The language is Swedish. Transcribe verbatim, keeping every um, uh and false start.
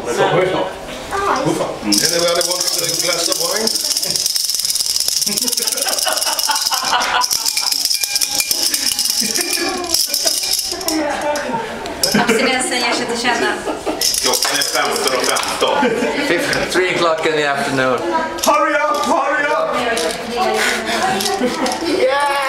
Anybody wants a glass of wine? Abstinensen ger sig till känna. Klockan är femton och femton. Three o'clock in the afternoon. Hurry up, hurry up! Yeah!